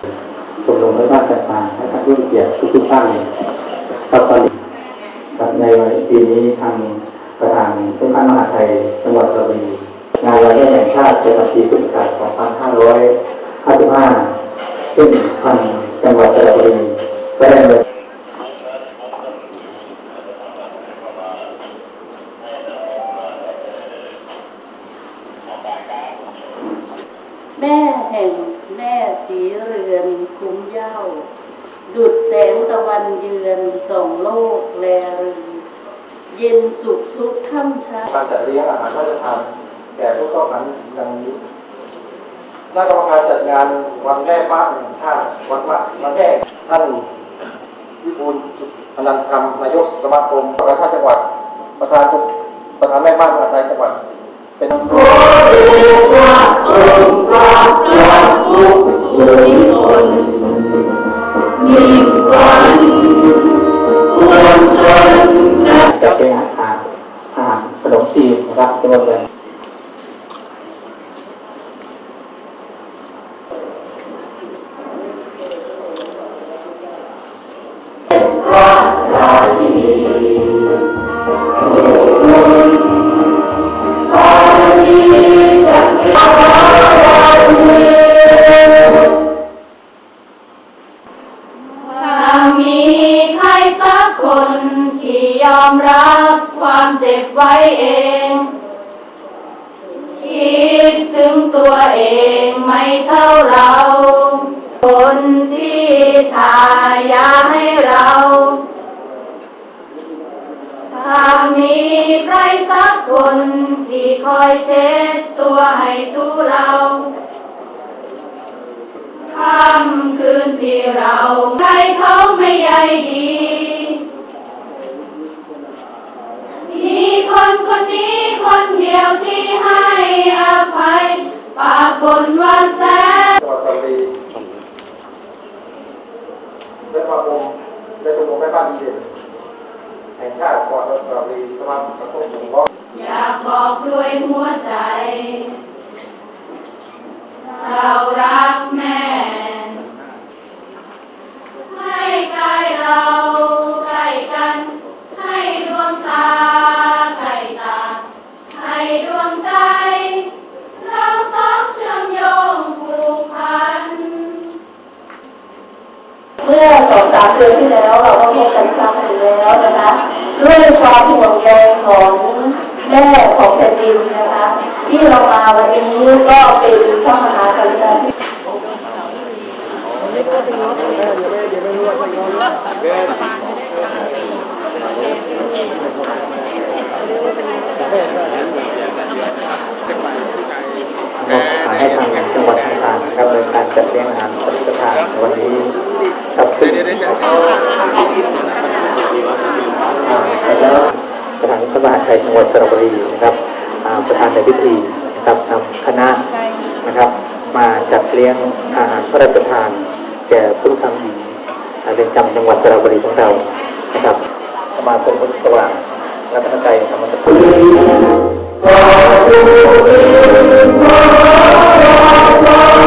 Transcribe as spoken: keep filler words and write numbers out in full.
ชมรมแม่บ้านต่างๆให้ท่านผู้เกียรติทุกๆท่านครับตอนนี้ในปีนี้ทางประธานเจ้าคณะมหาชัยจังหวัดกระบี่งานวันแม่แห่งชาติประจำปีพุทธศักราชสองพันห้าร้อยห้าสิบห้าซึ่งทางจังหวัดกระบี่ก็ได้เลยแม่แห่งแม่สีเรือนคุ้มเย้าดุจแสงตะวันเยือนส่องโลกแลรึงเย็นสุขทุกค่ำเช้าการจัดเลี้ยงอาหารพระราชทานแก่ผู้เข้าแข่งขันดังนี้คณะกรรมการจัดงานวันแม่บ้านแห่งชาติวันวันแม่ท่านวิบูลย์อนันต์ธรรมนายกสมาคมประชาจังหวัดประธานประธานแม่บ้านมหาชัยจังหวัดเป็นขอเดชะองค์พระผู้มีพลมีควันควรชนจะเป็นอาหารอาหารขนมจีนนะครับจำนวนเลยพระราชินียอมรับความเจ็บไว้เองคิดถึงตัวเองไม่เท่าเราคนที่ทายาให้เราถ้ามีใครสักคนที่คอยเช็ดตัวให้ทุเราค่ำคืนที่เราใครเขาไม่ใยดีมีคนคนนี้คนเดียวที่ให้อภัยปากบนว่าแสนจังหวัดกระบี่และสมาคมและชมรมแม่บ้านดีเด่นแห่งชาติจังหวัดกระบี่สมาคมกระตุ้นหมู่บ้านอยากบอกด้วยหัวใจเรารักแม่ให้กายเราใกล้กันให้ดวงตาใกล้ตาให้ดวงใจเราสองเชื่อมโยงผูกพันเมื่อสองสามเดือนที่แล้วเราก็พบกันครั้งหนึ่งแล้วนะคะด้วยความห่วงใยของแม่ของแผ่นดินนะคะที่เรามาวันนี้ก็เป็นพระมหากรุณาธิให้ทางจังหวัดต่างๆนะครับในการจัดเลี้ยงอาหารพระราชทานวันนี้ครับซึ่งแล้วประธานพระมหาชัยจังหวัดสระบุรีนะครับประธานในพิธีนะครับนำคณะนะครับมาจัดเลี้ยงอาหารพระราชทานแก่ผู้ทำหญิงเรือนจำจังหวัดสระบุรีของเรานะครับสมาคมพุทธสว่างและพระใจธรรมสกุล